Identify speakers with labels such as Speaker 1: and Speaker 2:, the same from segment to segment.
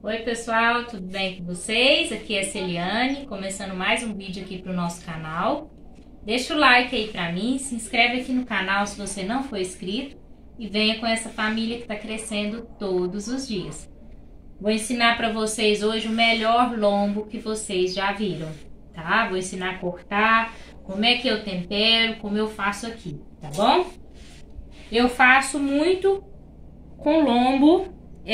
Speaker 1: Oi pessoal, tudo bem com vocês? Aqui é a Celiane, começando mais um vídeo aqui para o nosso canal. Deixa o like aí para mim, se inscreve aqui no canal se você não for inscrito e venha com essa família que está crescendo todos os dias. Vou ensinar para vocês hoje o melhor lombo que vocês já viram, tá? Vou ensinar a cortar, como é que eu tempero, como eu faço aqui, tá bom? Eu faço muito com lombo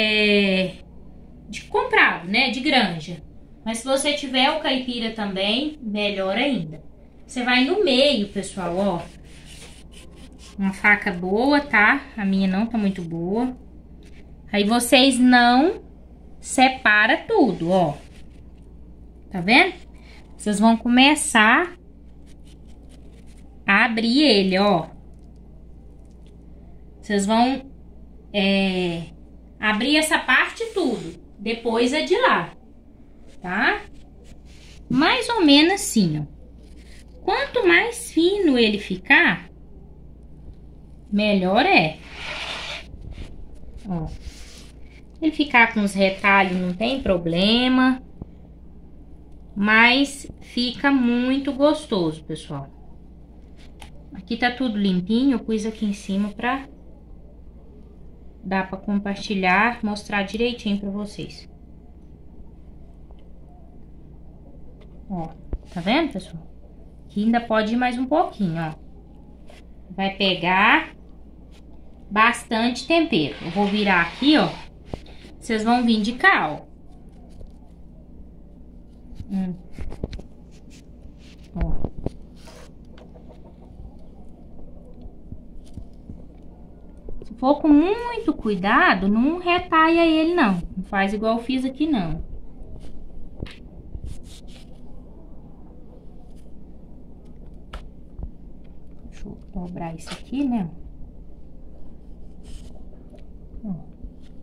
Speaker 1: de comprado, né? De granja. Mas se você tiver o caipira também, melhor ainda. Você vai no meio, pessoal, ó. Uma faca boa, tá? A minha não tá muito boa. Aí vocês não separa tudo, ó. Tá vendo? Vocês vão começar a abrir ele, ó. Vocês vão abrir essa parte tudo. Depois é de lá, tá? Mais ou menos assim, ó. Quanto mais fino ele ficar, melhor é. Ó. Ele ficar com os retalhos não tem problema. Mas fica muito gostoso, pessoal. Aqui tá tudo limpinho, eu pus aqui em cima pra dar pra compartilhar, mostrar direitinho pra vocês. Ó, tá vendo, pessoal? Aqui ainda pode ir mais um pouquinho, ó. Vai pegar bastante tempero. Eu vou virar aqui, ó. Vocês vão vir de cá, ó. Ó. Se for com muito cuidado, não retalha ele, não. Não faz igual eu fiz aqui, não. Deixa eu dobrar isso aqui, né? Ó.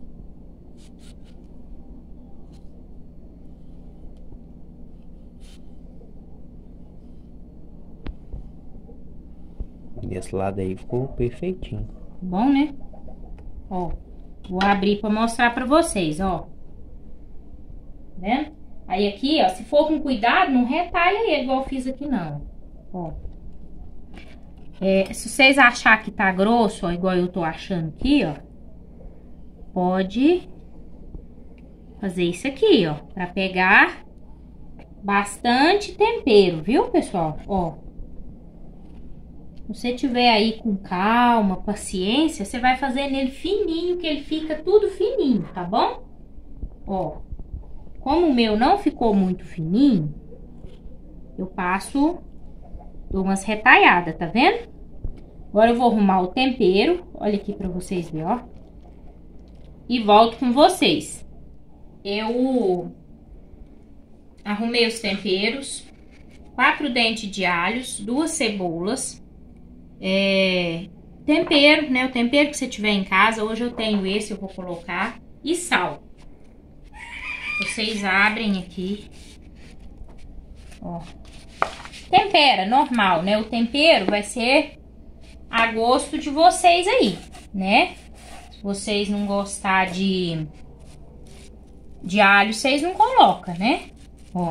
Speaker 2: Desse lado aí ficou perfeitinho.
Speaker 1: Bom, né? Ó, vou abrir pra mostrar pra vocês, ó. Tá vendo? Aí aqui, ó, se for com cuidado, não retalha ele igual eu fiz aqui, não. Ó. Se vocês acharem que tá grosso, ó, igual eu tô achando aqui, ó. Pode fazer isso aqui, ó. Pra pegar bastante tempero, viu, pessoal? Ó. Se você tiver aí com calma, paciência, você vai fazer nele fininho, que ele fica tudo fininho, tá bom? Ó, como o meu não ficou muito fininho, eu dou umas retalhadas, tá vendo? Agora eu vou arrumar o tempero, olha aqui pra vocês verem, ó. E volto com vocês. Eu arrumei os temperos, 4 dentes de alhos, 2 cebolas. Tempero, né? O tempero que você tiver em casa. Hoje eu tenho esse, eu vou colocar. E sal. Vocês abrem aqui. Ó. Tempera, normal, né? O tempero vai ser a gosto de vocês aí, né? Se vocês não gostar de alho, vocês não colocam, né? Ó.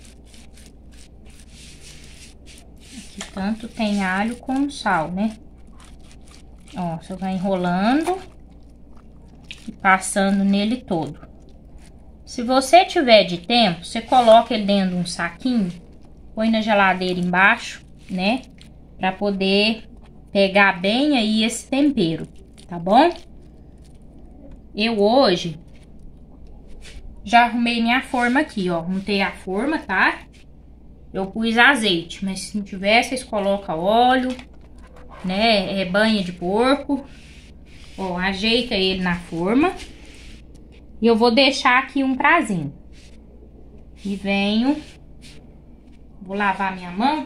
Speaker 1: Tanto tem alho como sal, né? Ó, você vai enrolando e passando nele todo. Se você tiver de tempo, você coloca ele dentro de um saquinho, põe na geladeira embaixo, né? Pra poder pegar bem aí esse tempero, tá bom? Eu hoje já arrumei minha forma aqui, ó. Montei a forma, tá? Eu pus azeite, mas se não tiver, vocês colocam óleo, né? Banha de porco. Ó, ajeita ele na forma. E eu vou deixar aqui um prazinho. E venho. Vou lavar minha mão.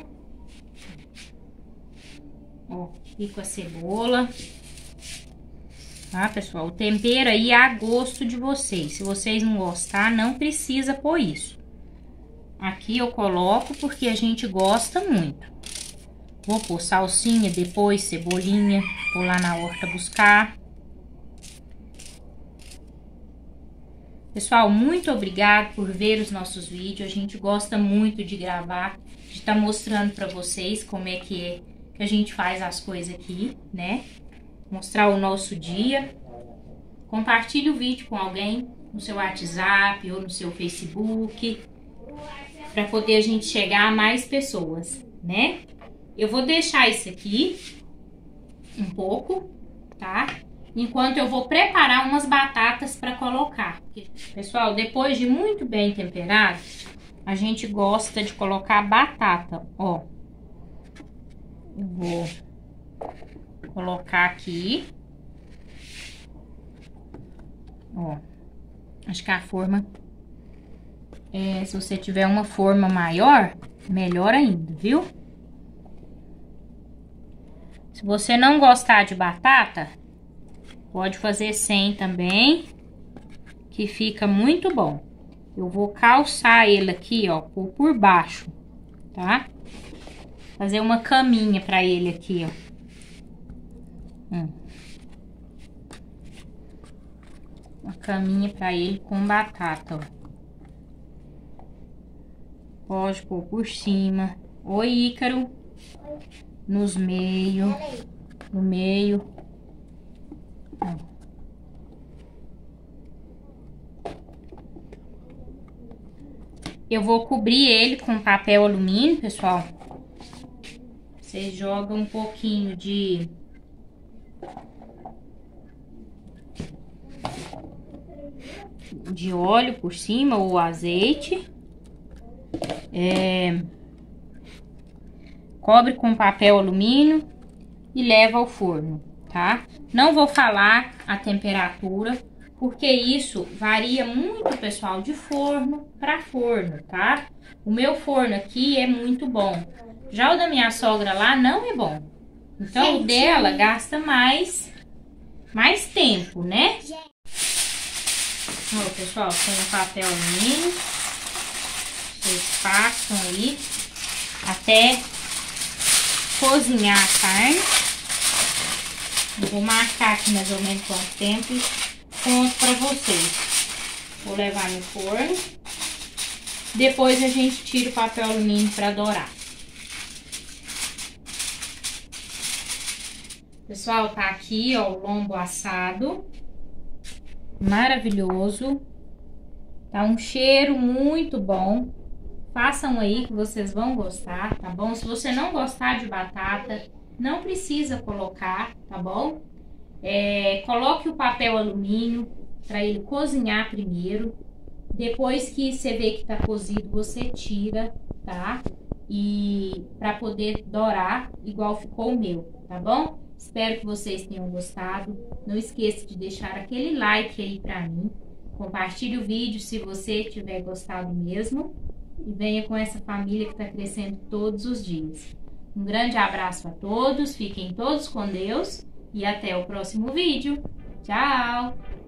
Speaker 1: Ó, aqui com a cebola. Tá, pessoal? O tempero aí é a gosto de vocês. Se vocês não gostar, não precisa pôr isso. Aqui eu coloco porque a gente gosta muito. Vou pôr salsinha depois, cebolinha. Vou lá na horta buscar. Pessoal, muito obrigado por ver os nossos vídeos. A gente gosta muito de gravar, de estar mostrando para vocês como é que a gente faz as coisas aqui, né? Mostrar o nosso dia. Compartilhe o vídeo com alguém no seu WhatsApp ou no seu Facebook, para poder a gente chegar a mais pessoas, né? Eu vou deixar isso aqui um pouco, tá? Enquanto eu vou preparar umas batatas para colocar. Pessoal, depois de muito bem temperado, a gente gosta de colocar batata, ó. Eu vou colocar aqui. Ó. Acho que a forma... se você tiver uma forma maior, melhor ainda, viu? Se você não gostar de batata, pode fazer sem também, que fica muito bom. Eu vou calçar ele aqui, ó, por baixo, tá? Fazer uma caminha pra ele aqui, ó. Uma caminha pra ele com batata, ó. Pode pôr por cima. Oi, Ícaro. Nos meio. No meio. Eu vou cobrir ele com papel alumínio, pessoal. Vocês jogam um pouquinho de óleo por cima ou azeite. Cobre com papel alumínio e leva ao forno, tá? Não vou falar a temperatura, porque isso varia muito, pessoal, de forno para forno, tá? O meu forno aqui é muito bom. Já o da minha sogra lá não é bom. Então, o dela gasta mais tempo, né? Ó, pessoal, tem o papel alumínio. Vocês passam aí até cozinhar a carne. Eu vou marcar aqui mais ou menos quanto tempo e conto pra vocês. Vou levar no forno. Depois a gente tira o papel alumínio pra dourar. Pessoal, tá aqui, ó, o lombo assado. Maravilhoso. Tá um cheiro muito bom. Façam aí que vocês vão gostar, tá bom? Se você não gostar de batata, não precisa colocar, tá bom? Coloque o papel alumínio para ele cozinhar primeiro. Depois que você vê que tá cozido, você tira, tá? E para poder dourar, igual ficou o meu, tá bom? Espero que vocês tenham gostado. Não esqueça de deixar aquele like aí para mim. Compartilhe o vídeo se você tiver gostado mesmo. E venha com essa família que está crescendo todos os dias. Um grande abraço a todos, fiquem todos com Deus e até o próximo vídeo. Tchau!